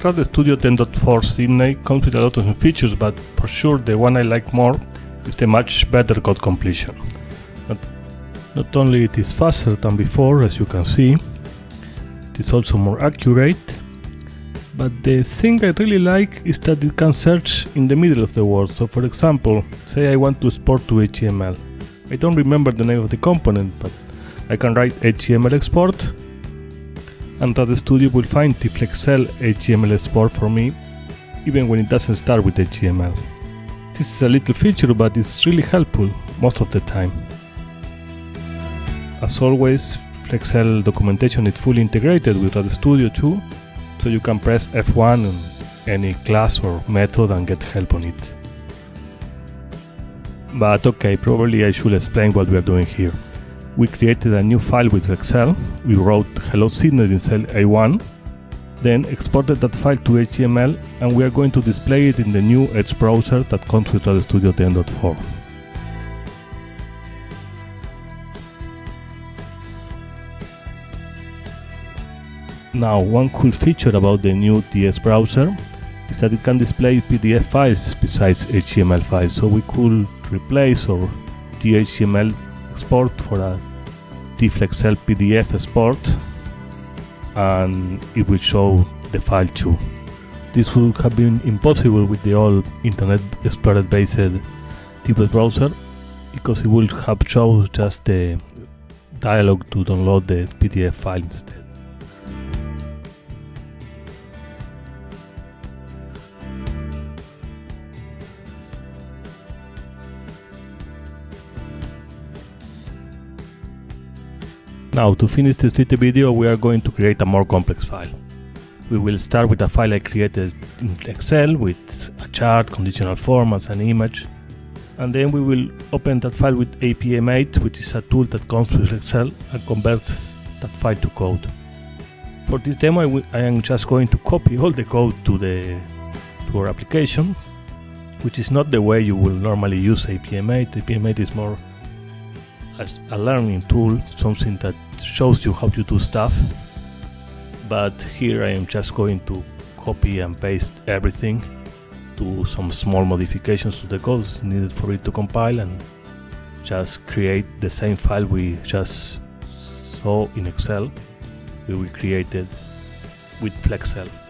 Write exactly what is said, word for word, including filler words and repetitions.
RAD Studio ten point four Sydney comes with a lot of new features, but for sure the one I like more is the much better code completion. Not, not only it is faster than before, as you can see, it is also more accurate, but the thing I really like is that it can search in the middle of the word. So for example, say I want to export to H T M L. I don't remember the name of the component, but I can write H T M L export, and RAD Studio will find the FlexCel H T M L export for me, even when it doesn't start with H T M L. This is a little feature, but it's really helpful most of the time. As always, FlexCel documentation is fully integrated with RAD Studio too, so you can press F one on any class or method and get help on it. But okay, probably I should explain what we are doing here. We created a new file with FlexCel. We wrote Hello Sydney in cell A one, then exported that file to H T M L, and we are going to display it in the new Edge browser that comes with RAD Studio ten point four. Now, one cool feature about the new T S browser is that it can display P D F files besides H T M L files, so we could replace or the H T M L export for a FlexCel P D F export, and it will show the file too. This would have been impossible with the old Internet Explorer based T S browser, because it would have shown just the dialog to download the P D F file instead. Now, to finish this little video, we are going to create a more complex file. We will start with a file I created in Excel with a chart, conditional formats, and image, and then we will open that file with A P M eight, which is a tool that comes with Excel and converts that file to code. For this demo, I, I am just going to copy all the code to the to our application, which is not the way you will normally use A P M eight. A P M eight is more as a learning tool, something that shows you how to do stuff, but here I am just going to copy and paste everything, do some small modifications to the code needed for it to compile, and just create the same file we just saw in Excel. We will create it with FlexCel.